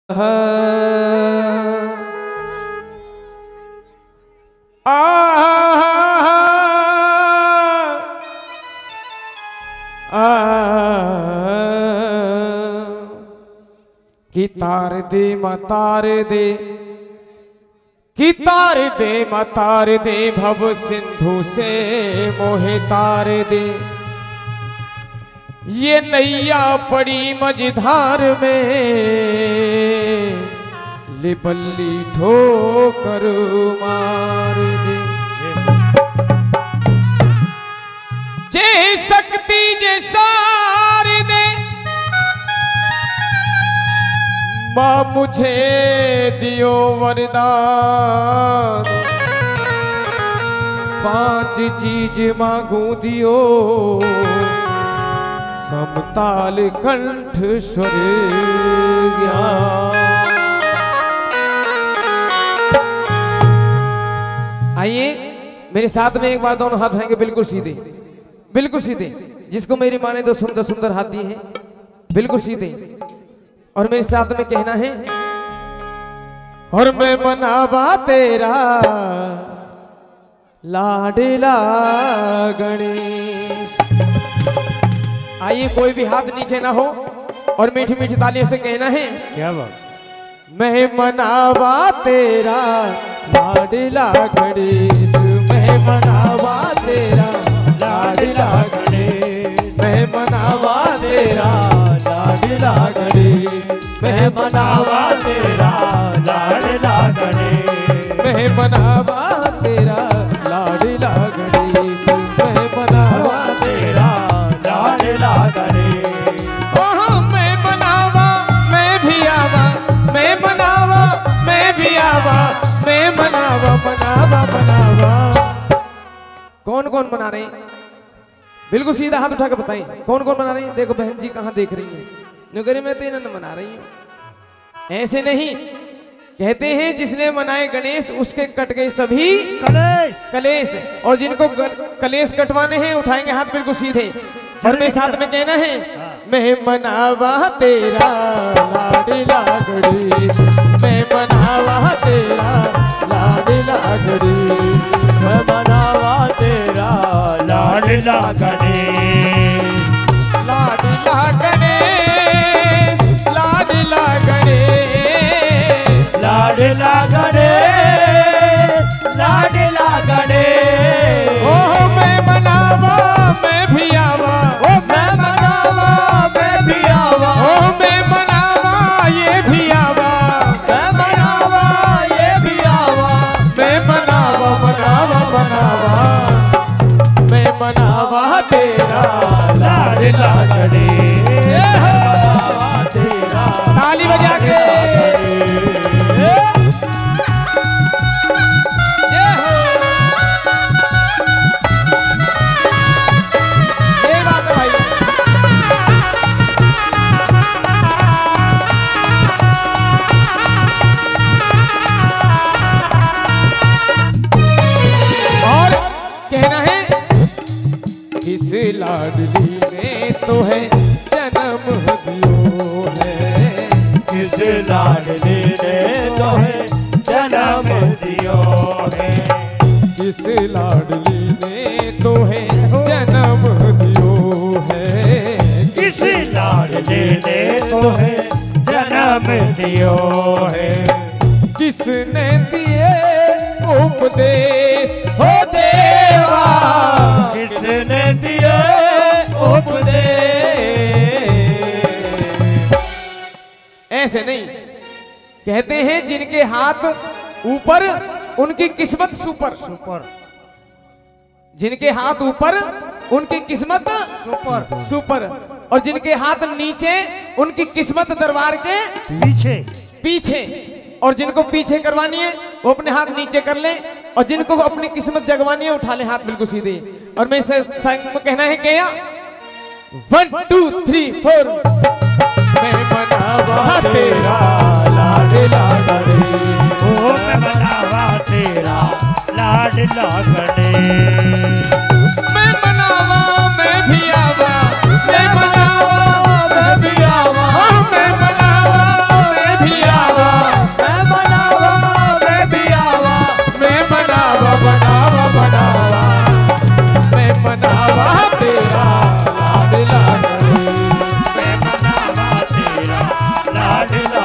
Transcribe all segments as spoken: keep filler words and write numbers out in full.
आ कि तार दे मतार दे कि तार दे मतार दे भव सिंधु से मोहे तार दे। ये नैया पड़ी मझधार में लिबल्ली ठोकर मार दे। जे शक्ति जे सार दे माँ मुझे दियो वरदान। पांच चीज मांगू दियो समताल कंठ स्वर ज्ञान। आइए मेरे साथ में एक बार दोनों हाथ उठाएंगे बिल्कुल सीधे, बिल्कुल सीधे। जिसको मेरी माँ ने दो सुंदर सुंदर हाथ दिए हैं बिल्कुल सीधे। और मेरे साथ में कहना है और मैं मनावा तेरा लाडला गणेश। आइए कोई भी हाथ नीचे ना हो और मीठी मीठी तालियों से कहना है क्या बात। मैं मनावा तेरा लाडला गणेश, मैं मनावा तेरा लाडला गणेश, मैं मनावा तेरा लाडला गणेश, मैं मनावा तेरा लाडला गणेश, मैं मनावा तेरा लाडला गणेश, मैं मनावा तेरा लाडला गणेश। ओह मैं मनावा मैं भी आवा, मैं मनावा मैं भी आवा, मैं मनावा मनावा मनावा। कौन कौन मना रहे हैं बिल्कुल सीधा हाथ उठा कर बताएं कौन कौन मना रही है। देखो बहन जी कहाँ देख रही है, नौकरी में तो इन्होंने मना रही है। ऐसे नहीं कहते हैं जिसने मनाए गणेश उसके कट गए सभी कलेश कलेश। और जिनको कलेश कटवाने हैं उठाएंगे हाथ बिल्कुल सीधे। और मेरे साथ में कहना है मैं मनावा तेरा लाडला गणेश, मैं मनावा तेरा लाडला गणेश, मैं मनावा तेरा लाडला गणेश, लाडला गणेश, लाडला गणेश, लाडला गणेश, लाडला गणेश। ओह मैं मनावा मैं भी आवा, ओ मैं मनावा मैं भी आवा, ओ मैं मनावा ये भी आवा, मैं मनावा ये भी आवा, मैं मनावा मनावा मनावा, मैं मनावा तेरा लाडला गणेश, मनावा तेरा। ताली बजा के ये बात है भाई। और कहना है इस लाडली ने तो है जन्म दियो है, इस लाडली ने तो है जन्म दियो है, इस लाडली ने तो है जन्म दियो है, इस लाडली ने तो है जन्म दियो है। किसने दिए उपदेश हो देवा, किसने दिए उपदेश। ऐसे नहीं कहते हैं जिनके हाथ ऊपर उनकी किस्मत सुपर सुपर, जिनके हाथ ऊपर उनकी किस्मत सुपर सुपर, और जिनके हाथ नीचे उनकी किस्मत दरबार के पीछे पीछे। और जिनको पीछे करवानी है वो अपने हाथ नीचे कर ले, और जिनको अपनी किस्मत जगवानी है उठा ले हाथ बिल्कुल सीधे। और मैं इसे संग में कहना है क्या वन टू थ्री फोर। मैं मनावा तेरा लाडला गणेश, ओ मैं मनावा तेरा लाडला गणेश, मैं मनावा मैं भी आवा, मैं मनावा मैं भी आवा, मैं मनावा मैं भी आवा।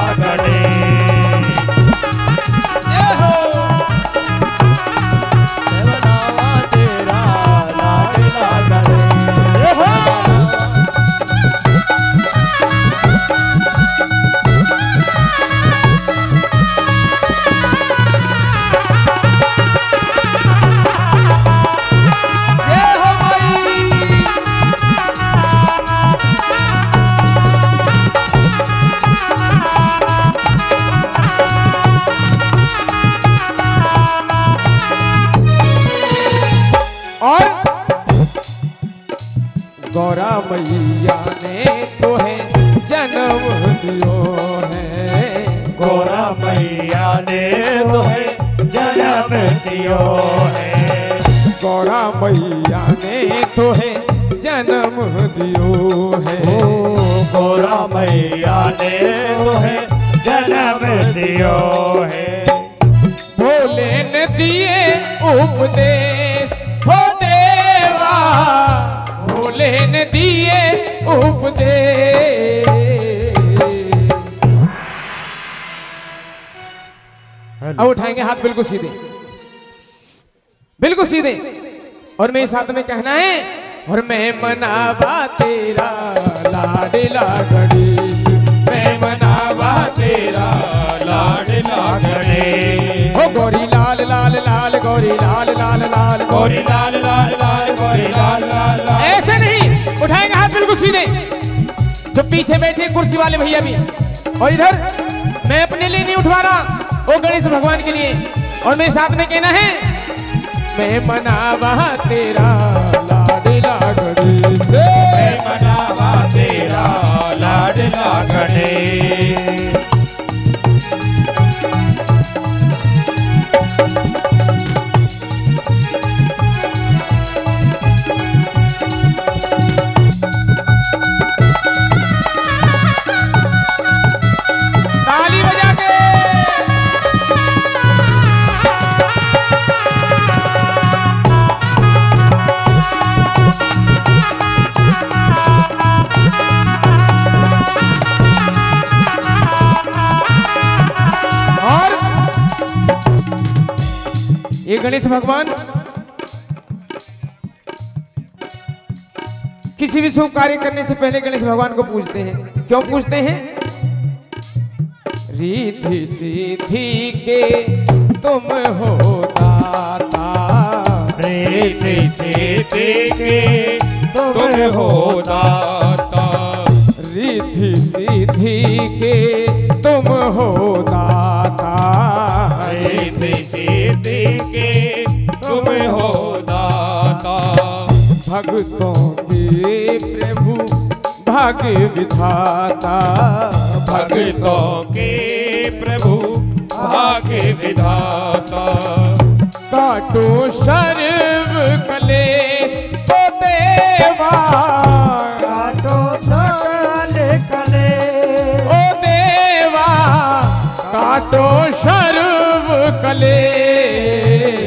गौरा मैया ने तो है जन्म दियो है, गौरा मैया ने तो है जन्म दियो है, गौरा मैया ने तो है जन्म दियो है, ओ गौरा मैया ने तो है जन्म दियो है। भोले ने दिए उपदेश हो देवा, भोले ने दिए उपदेश। अब उठाएंगे हाथ बिल्कुल सीधे, बिल्कुल सीधे, और मेरे साथ में कहना है, और मैं मनावा तेरा लाडला गणेश, मैं मनावा तेरा लाडला गणेश, ओ गौरी लाल लाल लाल गौरी लाल लाल लाल गौरी लाल लाल लाल गौरी लाल लाल लाल। ऐसे नहीं, उठाएंगे हाथ बिल्कुल सीधे, जो पीछे बैठे कुर्सी वाले भैया भी, और इधर मैं अपने लिए नहीं उठवा रहा, वो गणेश भगवान के लिए, और मेरे साथ में कहना है, मैं मनावा तेरा लाडला गणेश, मैं मनावा तेरा लाडला गणेश। ताली बजा के ये गणेश भगवान किसी भी शुभ कार्य करने से पहले गणेश भगवान को पूजते हैं। क्यों पूजते हैं? रिद्धि सिद्धि के तुम हो दाता, रिद्धि सिद्धि के तुम हो दाता, रिद्धि सिद्धि के तुम हो दाता, रिद्धि सिद्धि के तुम हो दाता, भक्तों के प्रभु भाग्य विधाता, भक्तों के प्रभु भाग्य विधाता, काटो सर्व कलेश ओ देवा, काटो सकल कलेश ओ देवा, काटो सर्व कलेश।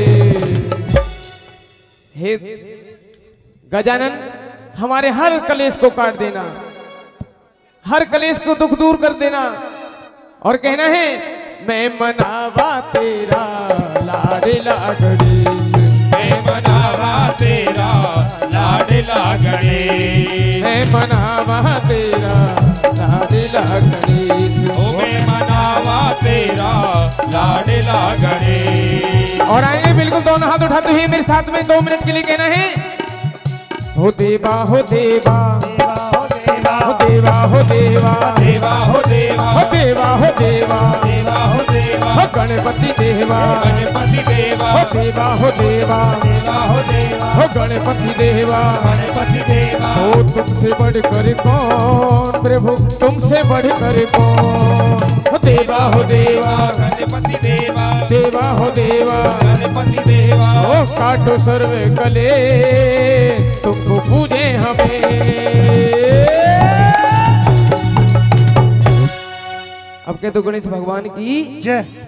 हे गजानन, हमारे हर कलेश को काट देना, हर कलेश को दुख दूर कर देना, और कहना है, मैं मनावा तेरा लाडला गणेश, मैं मनावा तेरा लाडला गणेश, मैं मनावा तेरा लाडला गणेश, ओ मैं मनावा तेरा लाडला गणेश। और आएंगे बिल्कुल दोनों हाथ उठाते हुए मेरे साथ में दो मिनट के लिए कहना है, हो देवा हो देवा हो देवा हो देवा हो देवा देवा हो देवा हो देवा हो देवा देवा हो देवा हो गणपति देवा गणपति देवा हो देवा हो देवा देवा हो देवा हो गणपति देवा गणपति देवा हो तुमसे बढ़कर कौन प्रभु, तुमसे बढ़कर कौन, हो देवा हो देवा गणपति देवा देवा हो देवा गणपति देवा ओ काटो सर्वे कले, तुमको पूजे हमें। अब कह दो गणेश भगवान की जय।